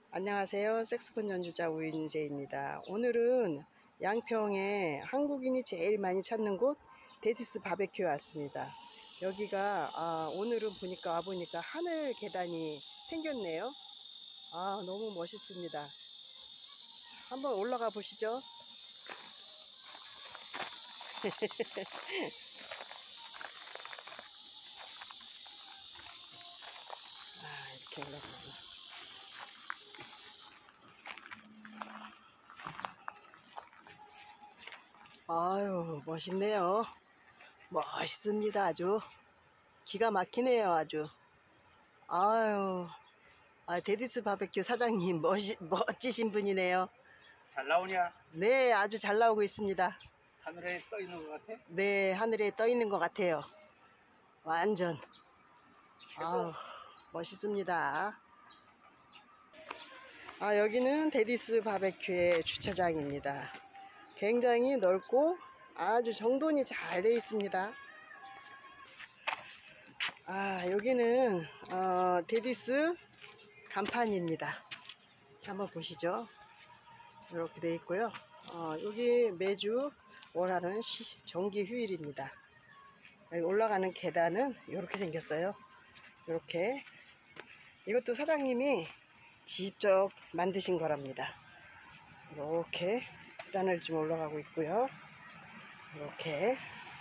안녕하세요. 색소폰 연주자 우인재입니다. 오늘은 양평에 한국인이 제일 많이 찾는 곳 데디스 바베큐에 왔습니다. 여기가 오늘은 와보니까 하늘 계단이 생겼네요. 너무 멋있습니다. 한번 올라가 보시죠. 이렇게 올라가고. 아유, 멋있네요. 멋있습니다. 아주 기가 막히네요. 아주. 아유, 데디스 바베큐 사장님 멋지신 분이네요. 잘 나오냐? 네, 아주 잘 나오고 있습니다. 하늘에 떠 있는 것 같아? 네, 하늘에 떠 있는 것 같아요. 완전. 최고. 멋있습니다. 여기는 데디스 바베큐의 주차장입니다. 굉장히 넓고 아주 정돈이 잘 되어 있습니다. 여기는 데디스 간판입니다. 한번 보시죠. 이렇게 되어 있고요. 여기 매주 월화는 정기 휴일입니다. 여기 올라가는 계단은 이렇게 생겼어요. 이렇게. 이것도 사장님이 직접 만드신 거랍니다. 이렇게 계단을 좀 올라가고 있고요. 이렇게.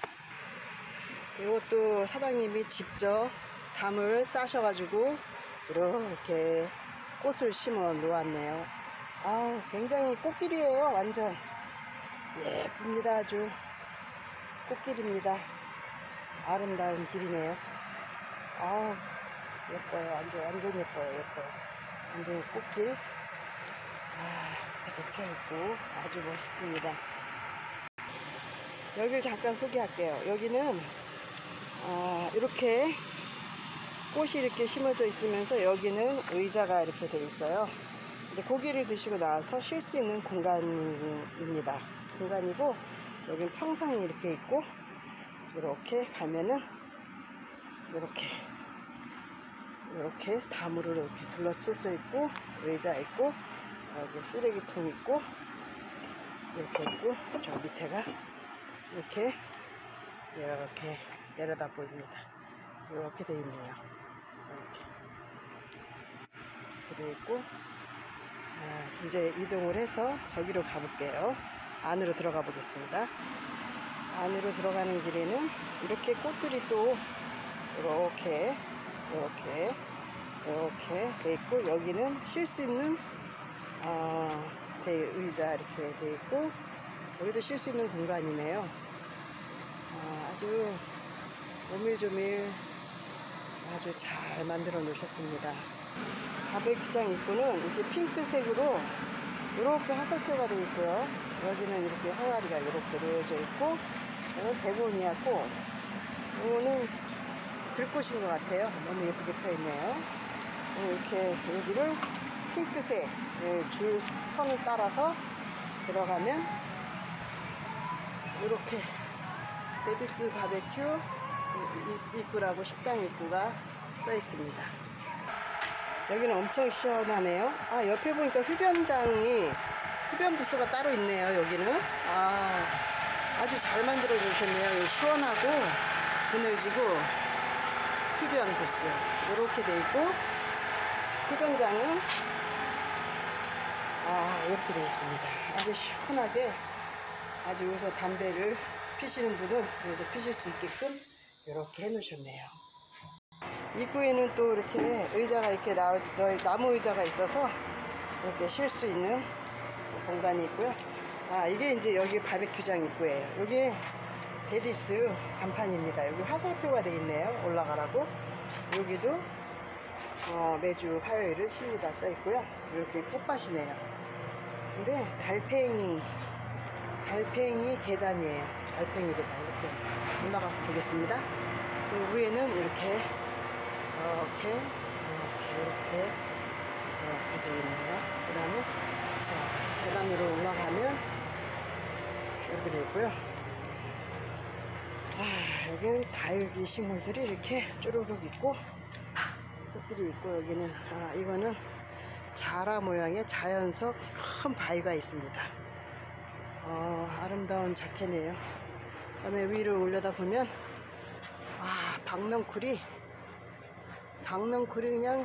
이것도 사장님이 직접 담을 싸셔가지고 이렇게 꽃을 심어 놓았네요. 굉장히 꽃길이에요. 완전 예쁩니다. 아주 꽃길입니다. 아름다운 길이네요. 예뻐요. 완전 예뻐요. 완전 꽃길. 이렇게 펴있고 아주 멋있습니다. 여기를 잠깐 소개할게요. 여기는 이렇게 꽃이 이렇게 심어져 있으면서 여기는 의자가 이렇게 되어 있어요. 이제 고기를 드시고 나서 쉴 수 있는 공간입니다. 공간이고, 여기는 평상이 이렇게 있고, 이렇게 가면은 이렇게 담으로 이렇게 둘러칠 수 있고, 의자 있고, 여기 쓰레기통 있고, 이렇게 있고, 저 밑에가 이렇게 내려다 보입니다. 이렇게 되어 있네요. 이렇게 되어 있고, 이제 이동을 해서 저기로 가볼게요. 안으로 들어가 보겠습니다. 안으로 들어가는 길에는 이렇게 꽃들이 또 이렇게 돼 있고, 여기는 쉴 수 있는 의자 이렇게 돼 있고, 여기도 쉴 수 있는 공간이네요. 아주 오밀조밀 아주 잘 만들어 놓으셨습니다. 바베큐장 입구는 이렇게 핑크색으로 이렇게 화살표가 되어 있고요. 여기는 이렇게 항아리가 이렇게 놓여져 있고, 이건 베고니아 꽃. 이거는 들꽃인 것 같아요. 너무 예쁘게 펴 있네요. 이렇게 여기를 핑크색 줄 선을 따라서 들어가면 이렇게 데디스 바베큐 입구라고 식당 입구가 써 있습니다. 여기는 엄청 시원하네요. 옆에 보니까 흡연 부스가 따로 있네요. 여기는 아주 잘 만들어 주셨네요. 시원하고 그늘지고 흡연 부스 이렇게 돼 있고, 흡연장은 이렇게 돼 있습니다. 아주 시원하게, 아주 여기서 담배를 피시는 분은 여기서 피실 수 있게끔 이렇게 해 놓으셨네요. 입구에는 또 이렇게 의자가 이렇게 나무 의자가 있어서 이렇게 쉴 수 있는 공간이 있고요. 이게 이제 여기 바베큐장 입구예요. 여기 데디스 간판입니다. 여기 화살표가 되어 있네요. 올라가라고. 여기도 매주 화요일은 쉽니다 써 있고요. 이렇게 꽃밭이네요. 근데 달팽이 계단이에요. 달팽이 계단. 이렇게 올라가 보겠습니다. 그 위에는 이렇게 되어 있네요. 그 다음에 계단으로 올라가면 이렇게 되어 있고요. 여기는 다육이 식물들이 이렇게 쪼르륵 있고, 꽃들이 있고, 여기는 이거는 자라 모양의 자연석 큰 바위가 있습니다. 아름다운 자태네요. 그다음에 위로 올려다 보면 박넝쿨이 그냥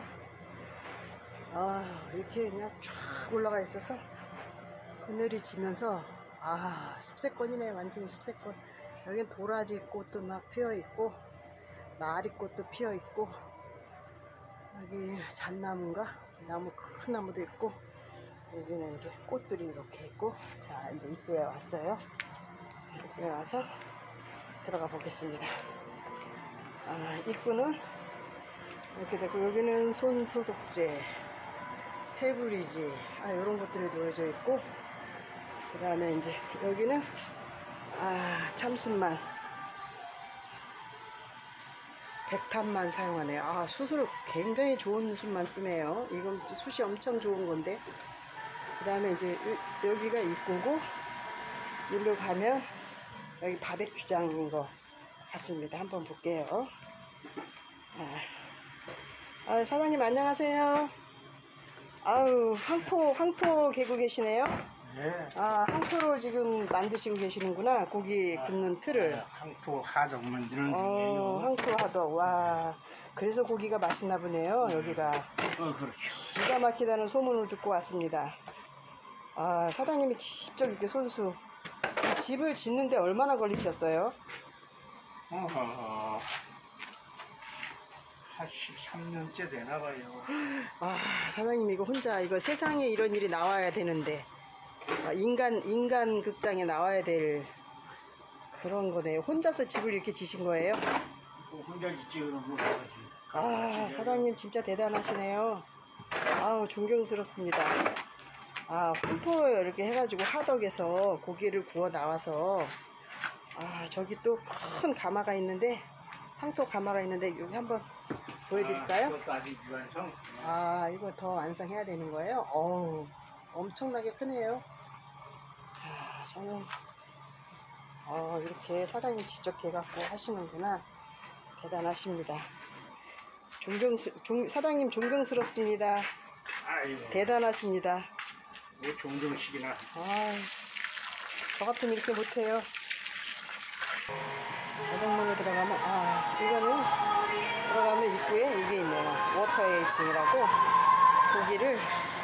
이렇게 그냥 쫙 올라가 있어서 그늘이 지면서 숲세권이네. 완전히 숲세권. 여긴 도라지 꽃도 막 피어 있고 나리꽃도 피어 있고 여기 잣나무인가? 나무 큰 나무도 있고 여기는 이제 꽃들이 이렇게 있고. 자, 이제 입구에 왔어요. 입구에 와서 들어가 보겠습니다. 입구는 이렇게 되고 여기는 손소독제, 페브리지 이런 것들이 놓여져 있고 그 다음에 이제 여기는 참숯만, 백탄만 사용하네요. 숯을 굉장히 좋은 숯만 쓰네요. 이건 숯이 엄청 좋은 건데. 그 다음에 이제 여기가 입구고 여기로 가면 여기 바베큐장인 것 같습니다. 한번 볼게요. 사장님 안녕하세요. 황토 개고 계시네요. 네. 황토로 지금 만드시고 계시는구나. 고기 굽는 틀을. 황토 하덕 만드는 중이에요. 황토 하덕. 와, 그래서 고기가 맛있나 보네요. 여기가 그렇죠. 기가 막히다는 소문을 듣고 왔습니다. 사장님이 직접 이렇게 손수. 집을 짓는데 얼마나 걸리셨어요? 한 13년째 되나 봐요. 사장님 이거 혼자 세상에 이런 일이 나와야 되는데 인간 극장에 나와야 될 그런 거네요. 혼자서 집을 이렇게 지신 거예요? 혼자 짓지 그런 거. 사장님 진짜 대단하시네요. 존경스럽습니다. 황토 이렇게 해가지고 하덕에서 고기를 구워 나와서 저기 또 큰 가마가 있는데 황토 가마가 있는데 여기 한번 보여드릴까요? 이것도 아직 완성. 이거 더 완성해야 되는 거예요? 엄청나게 크네요. 저는 이렇게 사장님 직접 해갖고 하시는구나. 대단하십니다. 사장님 존경스럽습니다. 아이고. 대단하십니다. 왜 종정식이나. 저 같으면 이렇게 못해요. 자동문에 들어가면 이거는 들어가면 입구에 이게 있네요. 워터 에이징이라고 고기를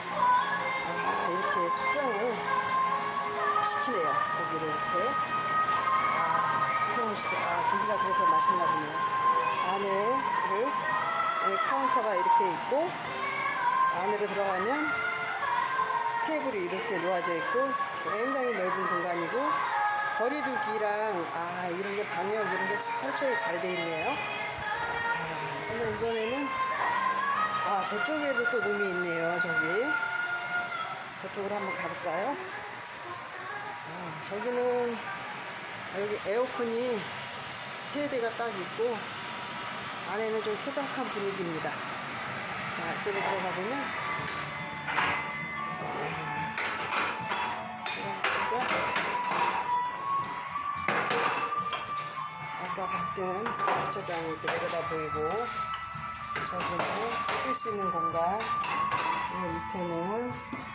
이렇게 수정을 시키네요. 고기를 이렇게 수정을 고기가 그래서 맛있나 보네요. 안에를 여기 카운터가 이렇게 있고 안으로 들어가면 테이블이 이렇게 놓아져 있고 굉장히 넓은 공간이고 거리두기랑 이런 게 방역 이런 게 철저히 잘 돼 있네요. 그러면 이번에는 저쪽에도 또 룸이 있네요. 저쪽으로 한번 가볼까요? 저기는 여기 에어컨이 3대가 딱 있고 안에는 좀 쾌적한 분위기입니다. 자, 이쪽으로 들어가 보면 아까 봤던 주차장이 이렇게 내려다 보이고 저기는 쉴 수 있는 공간, 이 밑에는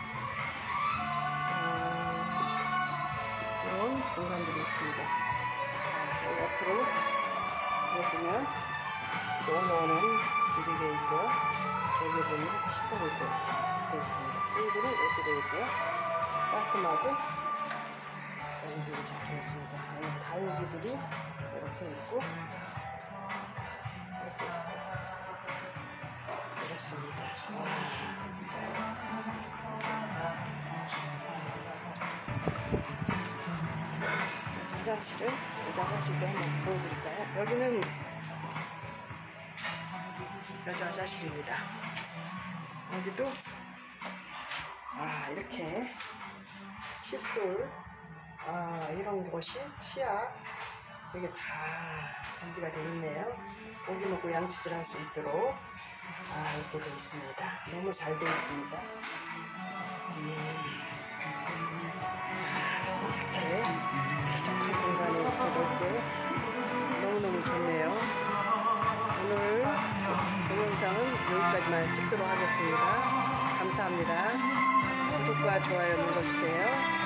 이런 공간들이 있습니다. 자, 여기 옆으로 보시면 올라오는 길이 되어 있고요. 여기 보면 식탁이 되어 있습니다. 테이블은 이렇게 되어 있고요. 깔끔하고 연주가 잘 되어 있습니다. 여기 다육이들이 이렇게 있고 이렇습니다. 화장실도 한번 보여드릴까요? 여기는 여자 화장실입니다. 여기도 이렇게 칫솔 이런 것이 치약 여기 다 준비가 되어 있네요. 고기 먹고 양치질 할 수 있도록 이렇게 되어 있습니다. 너무 잘 되어 있습니다. 이렇게 쾌적한 공간에 이렇게 넓게 너무너무 좋네요. 오늘 동영상은 여기까지만 찍도록 하겠습니다. 감사합니다. 구독과 좋아요 눌러주세요.